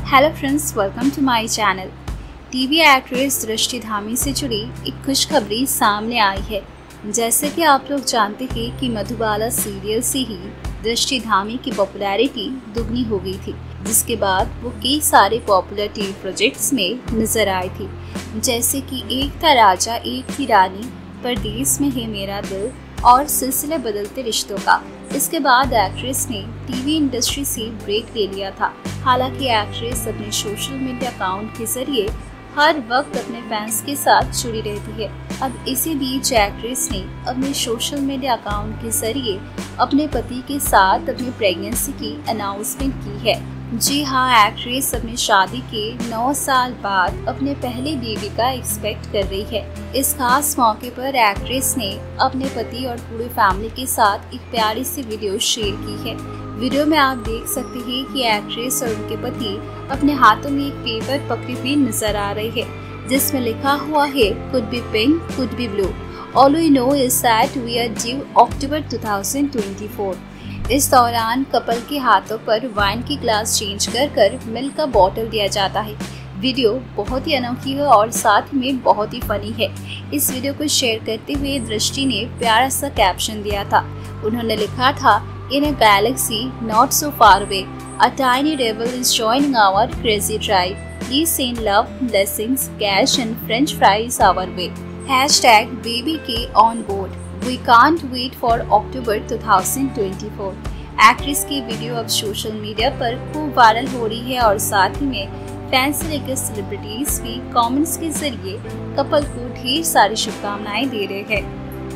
Hello friends, welcome to my channel. TV actress Drashti Dhami से जुड़ी एक खुशखबरी सामने आई है। जैसे कि आप लोग जानते हैं कि मधुबाला सीरियल से ही दृष्टि धामी की पॉपुलैरिटी दुगनी हो गई थी, जिसके बाद वो कई सारे पॉपुलर टीवी प्रोजेक्ट्स में नजर आई थी, जैसे कि एक था राजा एक थी रानी, परदेस में है मेरा दिल और सिलसिले बदलते रिश्तों का। इसके बाद एक्ट्रेस ने टीवी इंडस्ट्री से ब्रेक ले लिया था। हालांकि एक्ट्रेस अपने सोशल मीडिया अकाउंट के जरिए हर वक्त अपने फैंस के साथ जुड़ी रहती है। अब इसी बीच एक्ट्रेस ने अपने सोशल मीडिया अकाउंट के जरिए अपने पति के साथ अपनी प्रेगनेंसी की अनाउंसमेंट की है। जी हाँ, एक्ट्रेस अपनी शादी के 9 साल बाद अपने पहले बेबी का एक्सपेक्ट कर रही है। इस खास मौके पर एक्ट्रेस ने अपने पति और पूरी फैमिली के साथ एक प्यारी सी वीडियो शेयर की है। वीडियो में आप देख सकते हैं कि एक्ट्रेस और उनके पति अपने हाथों में एक पेपर पकड़ी हुई नजर आ रही है, जिसमें लिखा हुआ है could be pink, could be blue, all we know is that we are due October 2024। इस दौरान कपल के हाथों पर वाइन की ग्लास चेंज कर मिल्क का बॉटल दिया जाता है। वीडियो बहुत ही अनोखी है और साथ में बहुत ही फनी है। इस वीडियो को शेयर करते हुए दृष्टि ने प्यारा सा कैप्शन दिया था। उन्होंने लिखा था, in a galaxy not so far away, a tiny rebel is joining our crazy drive, please send love, blessings, cash and french fries our way, #BabyK on board, we can't wait for October 2024। Actress की video अब social media पर खूब viral हो रही है और साथ ही में फैंस से लेकर सेलिब्रिटीज भी कमेंट्स के जरिए कपल को ढेर सारी शुभकामनाएं दे रहे हैं।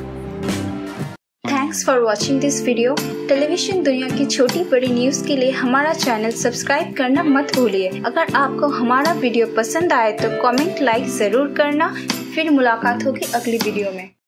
Thanks for watching this video. Television दुनिया की छोटी बड़ी न्यूज़ के लिए हमारा चैनल सब्सक्राइब करना मत भूलिए। अगर आपको हमारा वीडियो पसंद आए तो कमेंट लाइक जरूर करना। फिर मुलाकात होगी अगली वीडियो में।